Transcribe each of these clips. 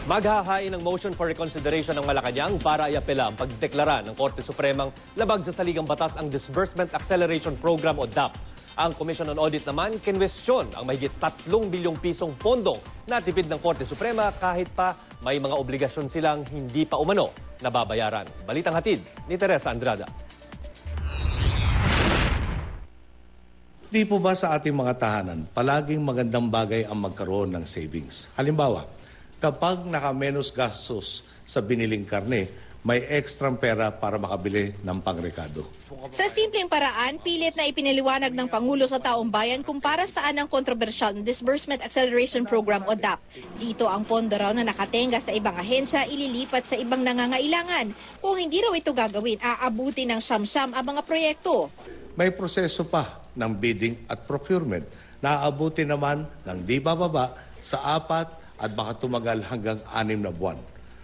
Maghahain ng motion for reconsideration ng Malacanang para iapela ang pagdeklara ng Korte Supremang labag sa saligang batas ang Disbursement Acceleration Program o DAP. Ang Commission on Audit naman kinwestiyon ang mahigit 3 bilyong pisong pondo na tipid ng Korte Suprema kahit pa may mga obligasyon silang hindi pa umano nababayaran. Balitang hatid ni Teresa Andrada. Di po ba sa ating mga tahanan, palaging magandang bagay ang magkaroon ng savings? Halimbawa, kapag nakamenos gastos sa biniling karne, may ekstrang pera para makabili ng pangrekado. Sa simpleng paraan, pilit na ipinaliwanag ng Pangulo sa taong bayan kung para saan ang kontrobersyal na Disbursement Acceleration Program o DAP. Dito ang pondo raw na nakatenga sa ibang ahensya ililipat sa ibang nangangailangan. Kung hindi raw ito gagawin, aabuti ng siyam-siyam ang mga proyekto. May proseso pa ng bidding at procurement na aabuti naman ng di bababa sa 4 at baka tumagal hanggang 6 na buwan.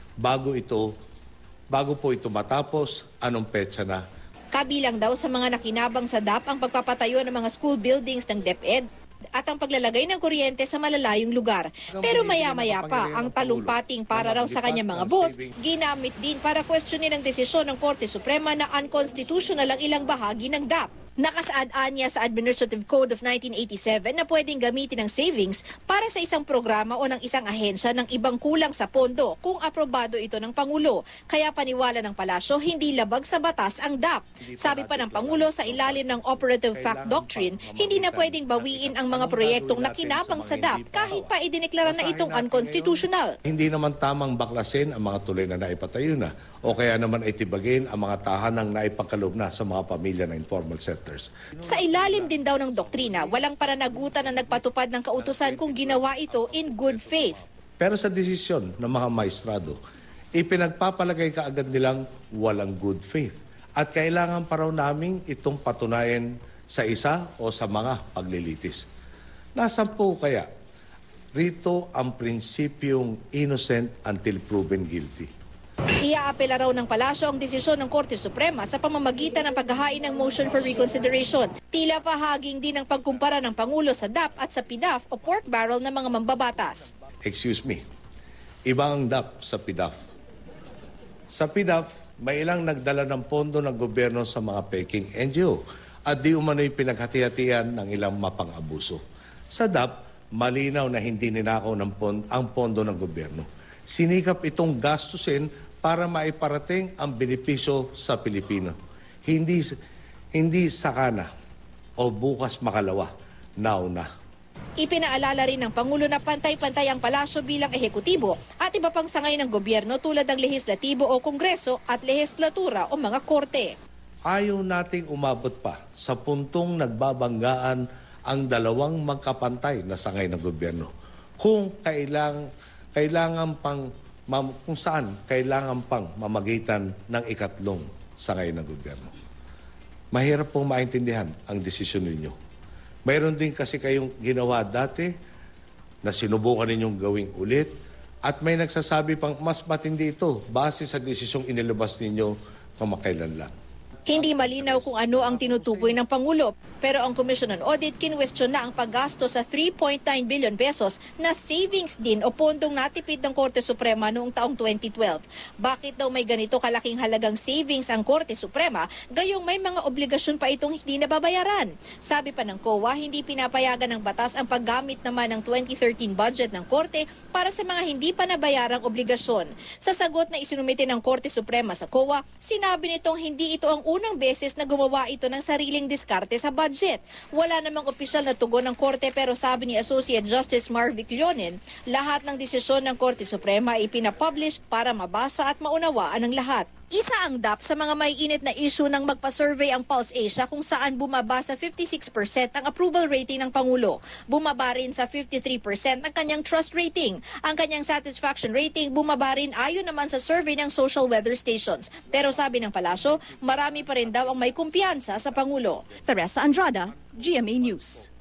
Bago po ito matapos, anong petsa na? Kabilang daw sa mga nakinabang sa DAP ang pagpapatayo ng mga school buildings ng DepEd at ang paglalagay ng kuryente sa malalayong lugar. Pero maya-maya pa, ang talumpating para raw sa kanyang mga boss, ginamit din para questionin ang desisyon ng Korte Suprema na unconstitutional ang ilang bahagi ng DAP. Nakasaad niya sa Administrative Code of 1987 na pwedeng gamitin ng savings para sa isang programa o ng isang ahensya ng ibang kulang sa pondo kung aprobado ito ng Pangulo. Kaya paniwala ng palasyo, hindi labag sa batas ang DAP. Sabi pa ng Pangulo sa ilalim ng Operative Fact Doctrine, hindi na pwedeng bawiin ang mga proyektong nakinabang sa DAP kahit pa idineklara na itong unconstitutional. Hindi naman tamang baklasin ang mga tuloy na naipatayo na o kaya naman itibagin ang mga tahanang naipagkaloob na sa mga pamilya na informal sectors. Sa ilalim din daw ng doktrina, walang pananagutan na nagpatupad ng kautusan kung ginawa ito in good faith. Pero sa desisyon ng mga maestrado, ipinagpapalagay kaagad nilang walang good faith. At kailangan pa raw namin itong patunayan sa isa o sa mga paglilitis. Nasaan po kaya rito ang prinsipyong innocent until proven guilty? Iaapela raw ng palasyo ang desisyon ng Korte Suprema sa pamamagitan ng paghahain ng motion for reconsideration. Tila pahaging din ang pagkumpara ng Pangulo sa DAP at sa PDAF o pork barrel ng mga mambabatas. Excuse me, iba ang DAP sa PDAF. Sa PDAF, may ilang nagdala ng pondo ng gobyerno sa mga peking NGO at di umano'y pinaghati-hatian ng ilang mapang-abuso. Sa DAP, malinaw na hindi ninakaw ang pondo ng gobyerno. Sinikap itong gastusin para maiparating ang benepisyo sa Pilipino. Hindi sakana o bukas makalawa, nauna. Ipinaalala rin ng Pangulo na pantay-pantay ang palasyo bilang ehekutibo at iba pang sangay ng gobyerno tulad ng lehislatibo o kongreso at lehislatura o mga korte. Ayaw nating umabot pa sa puntong nagbabanggaan ang dalawang magkapantay na sangay ng gobyerno. Kung saan kailangan pang mamagitan ng ikatlong sangay ng gobyerno. Mahirap pong maintindihan ang desisyon ninyo. Mayroon din kasi kayong ginawa dati na sinubukan ninyong gawing ulit at may nagsasabi pang mas matindi ito base sa desisyong inilabas ninyo kamakailan lang. Hindi malinaw kung ano ang tinutukoy ng Pangulo, pero ang Commission on Audit kinwestiyon na ang paggasto sa 3.9 billion pesos na savings din o pondong natipid ng Korte Suprema noong taong 2012. Bakit daw may ganito kalaking halagang savings ang Korte Suprema, gayong may mga obligasyon pa itong hindi nababayaran? Sabi pa ng COA, hindi pinapayagan ng batas ang paggamit naman ng 2013 budget ng Korte para sa mga hindi pa nabayarang obligasyon. Sa sagot na isinumite ng Korte Suprema sa COA, sinabi nitong hindi ito ang unang beses na gumawa ito ng sariling diskarte sa budget. Wala namang opisyal na tugon ng Korte pero sabi ni Associate Justice Marvic Leonen, lahat ng desisyon ng Korte Suprema ay pinapublish para mabasa at maunawaan ng lahat. Isa ang DAP sa mga may init na issue ng magpa-survey ang Pulse Asia kung saan bumaba sa 56% ang approval rating ng Pangulo. Bumaba rin sa 53% ang kanyang trust rating. Ang kanyang satisfaction rating bumaba rin ayon naman sa survey ng social weather stations. Pero sabi ng palasyo, marami pa rin daw ang may kumpiyansa sa Pangulo. Teresa Andrada, GMA News.